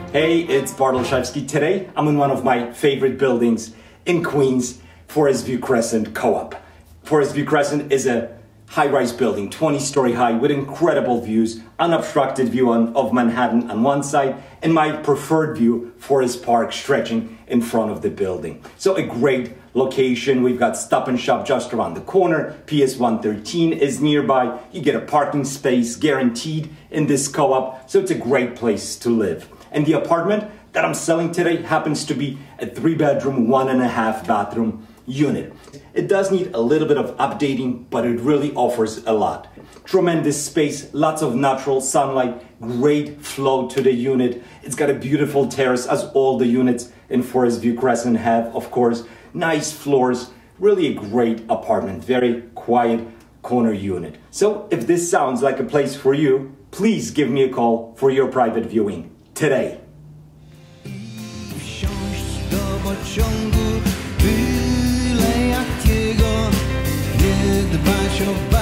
Hey, it's Bart Olszewski. Today, I'm in one of my favorite buildings in Queens, Forest View Crescent Co-op. Forest View Crescent is a high-rise building, 20-story high, with incredible views, unobstructed view of Manhattan on one side, and my preferred view, Forest Park, stretching in front of the building. So a great location. We've got Stop and Shop just around the corner. PS 113 is nearby. You get a parking space guaranteed in this co-op, so it's a great place to live. And the apartment that I'm selling today happens to be a 3-bedroom, 1.5 bathroom unit. It does need a little bit of updating, but it really offers a lot. Tremendous space, lots of natural sunlight, great flow to the unit. It's got a beautiful terrace, as all the units in Forest View Crescent have, of course. Nice floors, really a great apartment, very quiet corner unit. So if this sounds like a place for you, please give me a call for your private viewing today. Byle jakiego, nie dbać o